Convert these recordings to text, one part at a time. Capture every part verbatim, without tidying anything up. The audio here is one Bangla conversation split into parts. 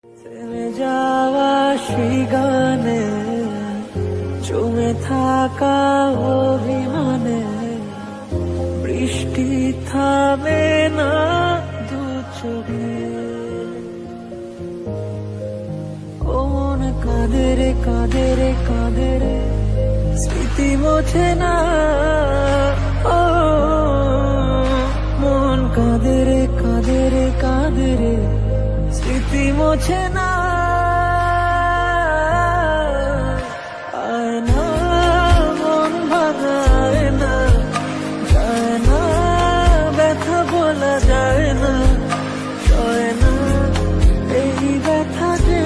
থেমে যাওয়া সেই গানে জমে থাকা অভিমানে বৃষ্টি থামে না দু চোখে। ও মন কাঁদে রে কাঁদে রে কাঁদে রে স্মৃতি মোছে না। ও মন কাঁদে রে কাঁদে রে কাঁদে রে স্মৃতি মোছে না। আয় না মন ভাঙায় না, যায় না ব্যথা বলা যায় না, সয় না এই ব্যথা যে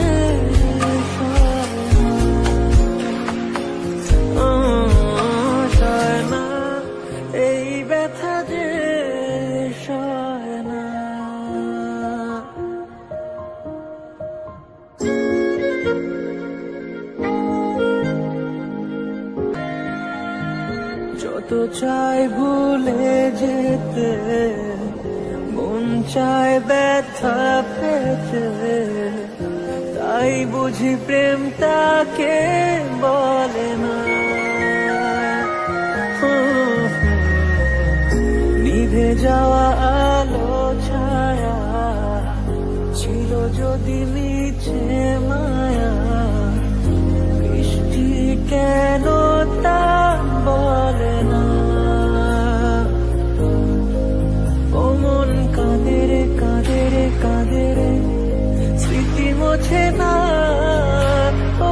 সয় না, এই ব্যথা যে সয় না। যত চাই ভুলে যেতে, মন চায় ব্যথা পেতে, তাই বুঝি প্রেম তাকে বলে না। নিভে যাওয়া আলো ছায়া ছিল যদি মিছে মায়া, বৃষ্টি কেন তা বলে না। ও মন কাঁদে রে কাঁদে রে কাঁদে রে স্মৃতি মোছে না। ও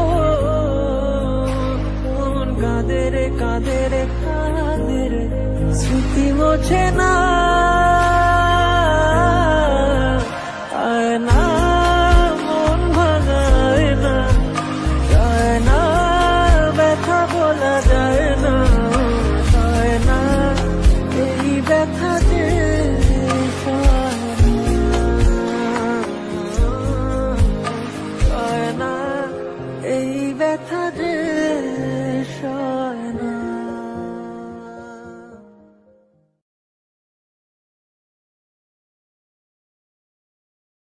মন কাঁদে রে কাঁদে রে কাঁদে রে স্মৃতি মোছে না।